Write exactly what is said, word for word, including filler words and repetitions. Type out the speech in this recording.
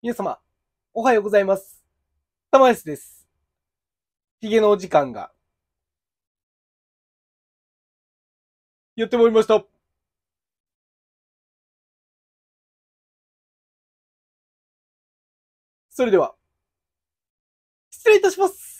皆様、おはようございます。玉安です。ヒゲのお時間がやってまいりました。それでは、失礼いたします。